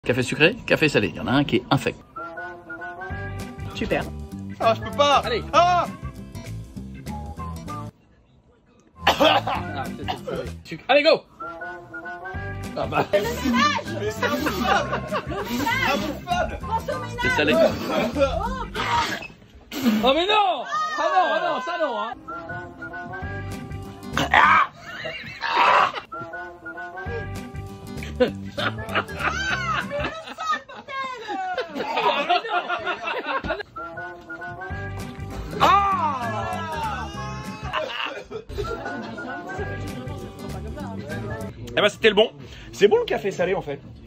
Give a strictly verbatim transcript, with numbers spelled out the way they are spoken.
Café sucré, café salé. Il y en a un qui est infect. Super. Ah, je peux pas. Allez. Ah. Ah, sucre. Allez, go. Ah bah. Mais c'est imbouffable. Imbouffable. C'est salé. Oh mais non. Ah non, ah non, ça non hein. Eh ben c'était le bon. C'est bon le café salé en fait.